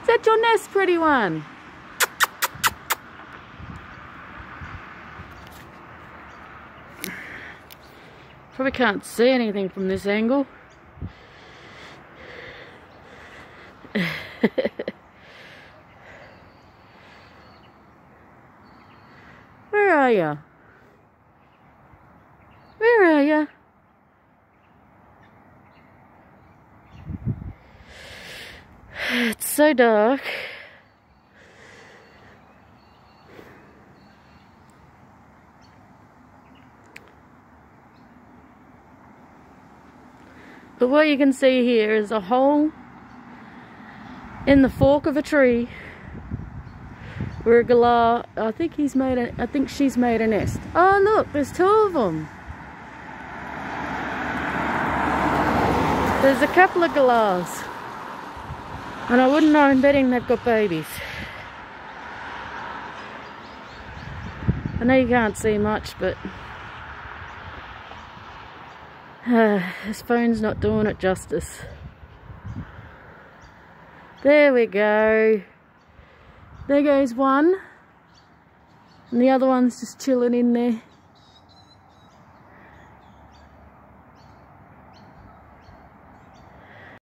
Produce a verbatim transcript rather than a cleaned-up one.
Is that your nest, pretty one? Probably can't see anything from this angle. Where are you? Where are you? It's so dark. But what you can see here is a hole in the fork of a tree where a galah, I think he's made a, I think she's made a nest. Oh look, there's two of them. There's a couple of galahs. And I wouldn't mind betting they've got babies. I know you can't see much, but uh, this phone's not doing it justice. There we go. There goes one. And the other one's just chilling in there.